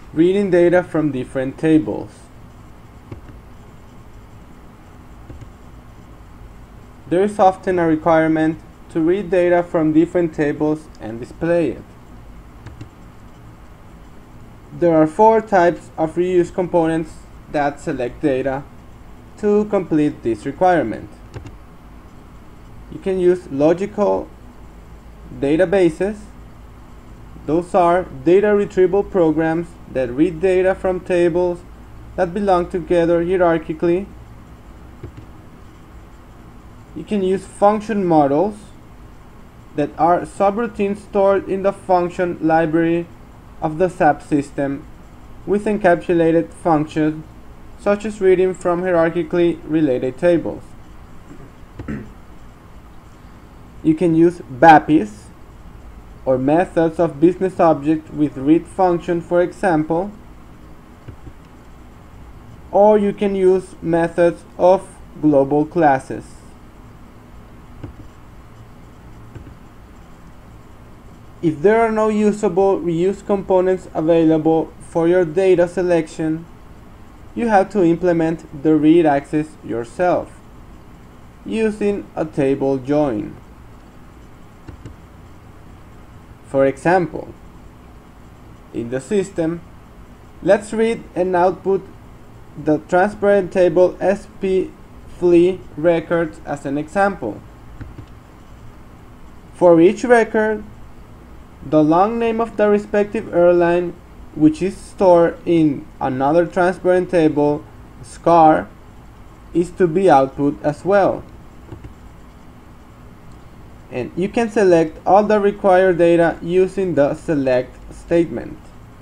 reading data from different tables. There is often a requirement to read data from different tables and display it. There are 4 types of reuse components that select data to complete this requirement. You can use logical databases. Those are data retrieval programs that read data from tables that belong together hierarchically. You can use function models that are subroutines stored in the function library of the SAP system with encapsulated functions such as reading from hierarchically related tables. You can use BAPs, or methods of business object with read function, for example, or you can use methods of global classes. If there are no usable reuse components available for your data selection, you have to implement the read access yourself using a table join. For example, in the system, let's read and output the transparent table SP Flea records as an example. For each record, the long name of the respective airline, which is stored in another transparent table, SCAR, is to be output as well. And you can select all the required data using the select statement.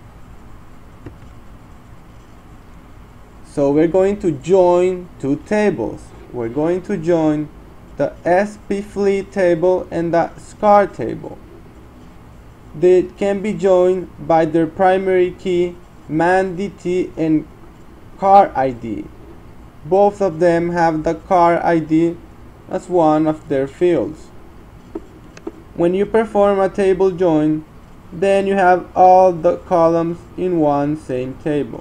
So we're going to join 2 tables. We're going to join the SP Flea table and the SCAR table. They can be joined by their primary key, man.dt, and car ID. Both of them have the car ID as one of their fields. When you perform a table join, then you have all the columns in one same table.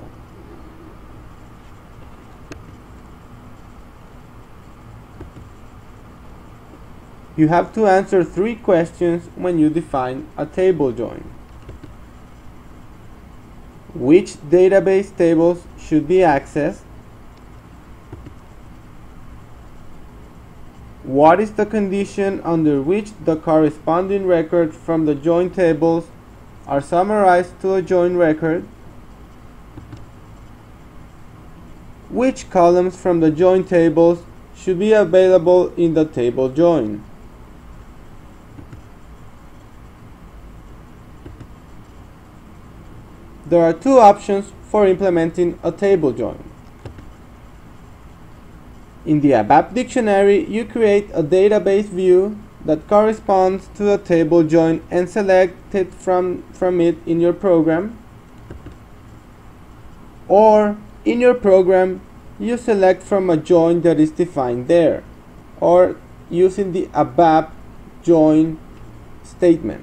You have to answer 3 questions when you define a table join. Which database tables should be accessed? What is the condition under which the corresponding records from the join tables are summarized to a join record? Which columns from the join tables should be available in the table join? There are 2 options for implementing a table join. In the ABAP dictionary, you create a database view that corresponds to a table join and select it from it in your program. Or in your program, you select from a join that is defined there, or using the ABAP join statement.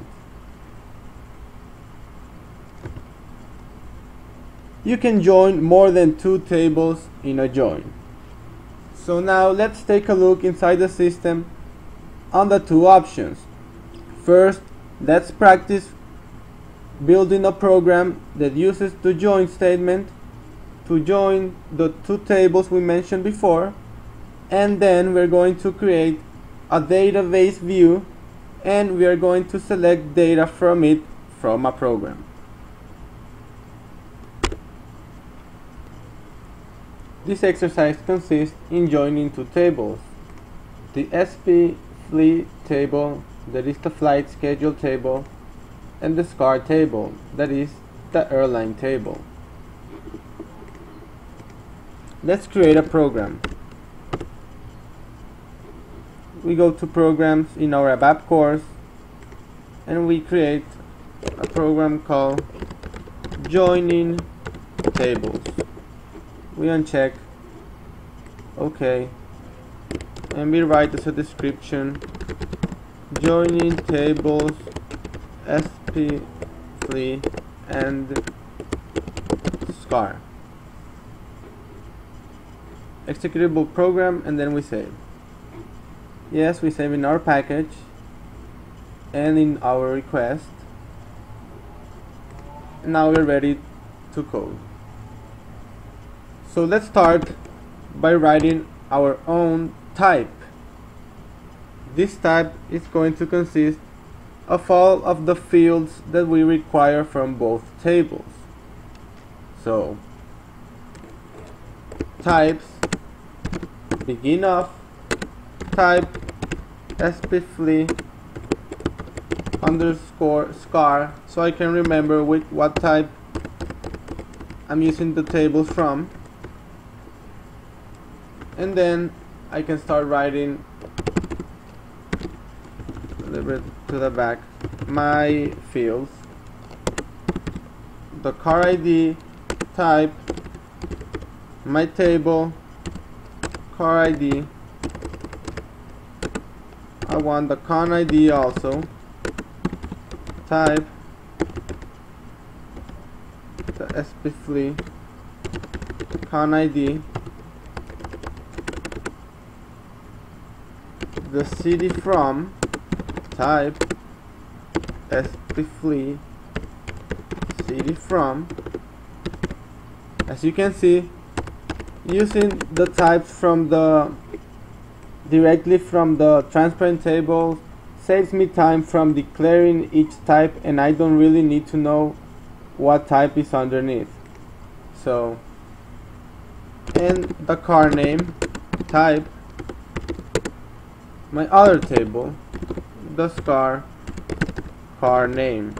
You can join more than 2 tables in a join. So now let's take a look inside the system on the 2 options. First, let's practice building a program that uses the join statement to join the 2 tables we mentioned before, and then we're going to create a database view and we are going to select data from it from a program. This exercise consists in joining 2 tables, the SP Flea table, that is the flight schedule table, and the SCAR table, that is the airline table. Let's create a program. We go to programs in our ABAP course and we create a program called joining tables. We uncheck OK, and we write as a description joining tables SP Flea and scar. Executable program, and then we save. Yes, we save in our package and in our request. Now we're ready to code. So let's start by writing our own type. This type is going to consist of all of the fields that we require from both tables. So types begin of type spflee underscore scar, so I can remember what type I'm using the tables from, and then I can start writing a little bit to the back my fields. The car ID, type, my table, car ID. I want the con ID also, type, the spflee con ID, the cd from, type, spflee cd from. As you can see, using the types from directly from the transparent table saves me time from declaring each type, and I don't really need to know what type is underneath. So, and the car name, type, my other table, the car name.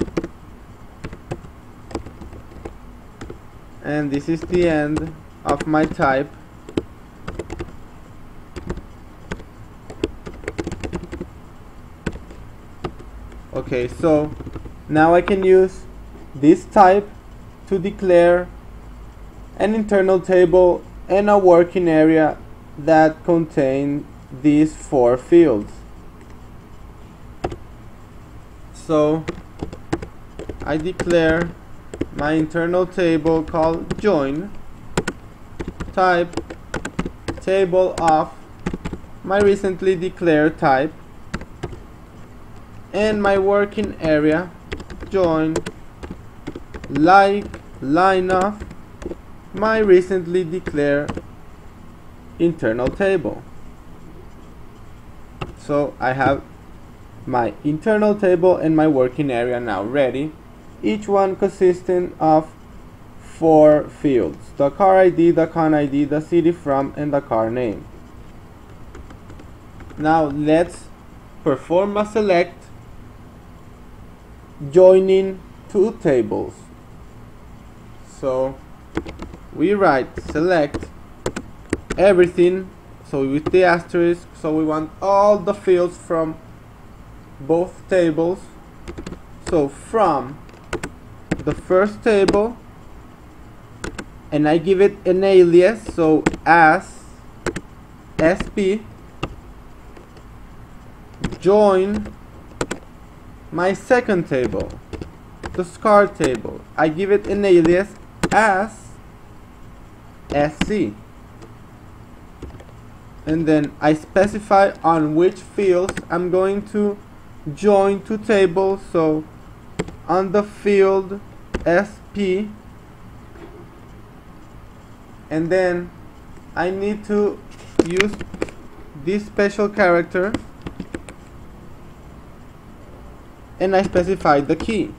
And this is the end of my type. Okay, so now I can use this type to declare an internal table and a working area that contain these 4 fields. So I declare my internal table called join, type table of my recently declared type, and my working area join like line of my recently declared internal table. So I have my internal table and my working area now ready, each one consisting of 4 fields: the car ID, the con ID, the city from, and the car name. Now let's perform a select joining 2 tables. So we write select everything, so with the asterisk, so we want all the fields from both tables. So from the first table, and I give it an alias, so as sp join my second table, the scar table. I give it an alias as sc, and then I specify on which fields I'm going to join 2 tables. So on the field sp, and then I need to use this special character, and I specify the key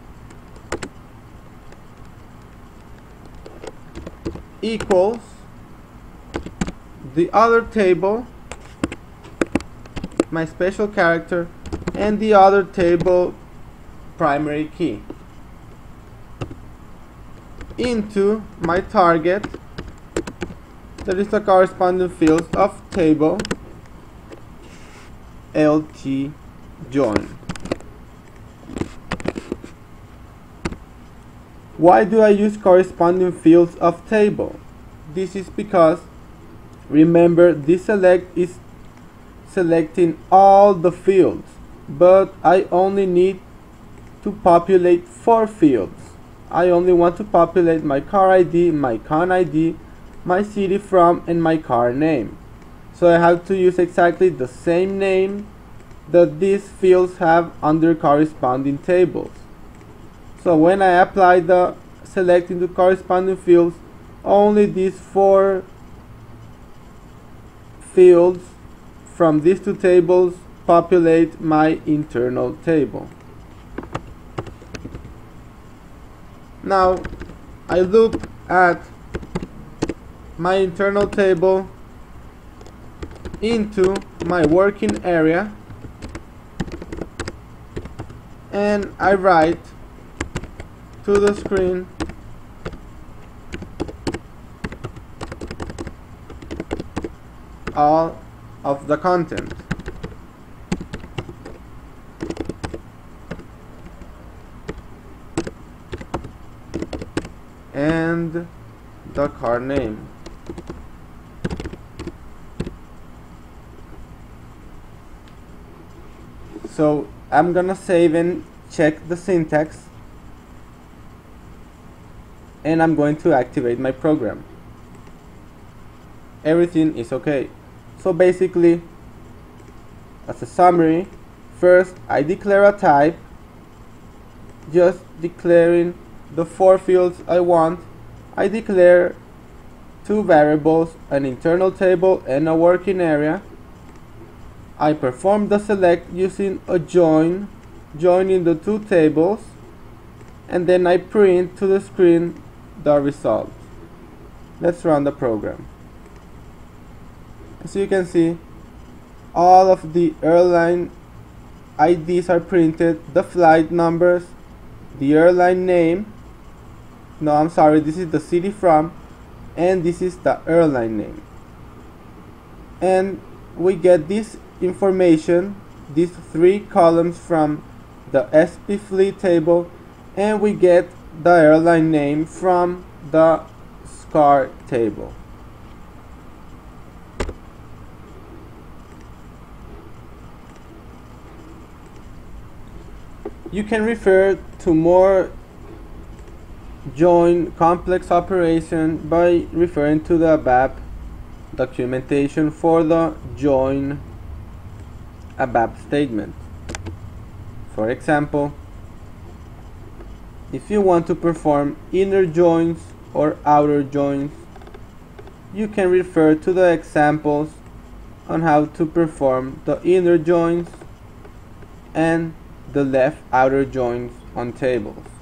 equals the other table, my special character, and the other table primary key into my target, that is the corresponding fields of table lt join. Why do I use corresponding fields of table? This is because, remember, this select is selecting all the fields, but I only need to populate 4 fields. I only want to populate my car ID, my con ID, my city from, and my car name. So I have to use exactly the same name that these fields have under corresponding tables. So when I apply the select into corresponding fields, only these 4 fields from these 2 tables populate my internal table. Now I look at my internal table into my working area, and I write to the screen all of the content. And the car name. So I'm gonna save and check the syntax, and I'm going to activate my program. Everything is okay. So basically, as a summary, first I declare a type, just declaring the 4 fields I want. I declare 2 variables, an internal table and a working area. I perform the select using a join, joining the 2 tables, and then I print to the screen the result. Let's run the program. As you can see, all of the airline IDs are printed, the flight numbers, the airline name, no, I'm sorry, this is the city from, and this is the airline name. And we get this information, these 3 columns from the SP fleet table, and we get the airline name from the SCAR table. You can refer to more join complex operation by referring to the ABAP documentation for the join ABAP statement. For example, if you want to perform inner joins or outer joins, you can refer to the examples on how to perform the inner joins and the left outer joins on tables.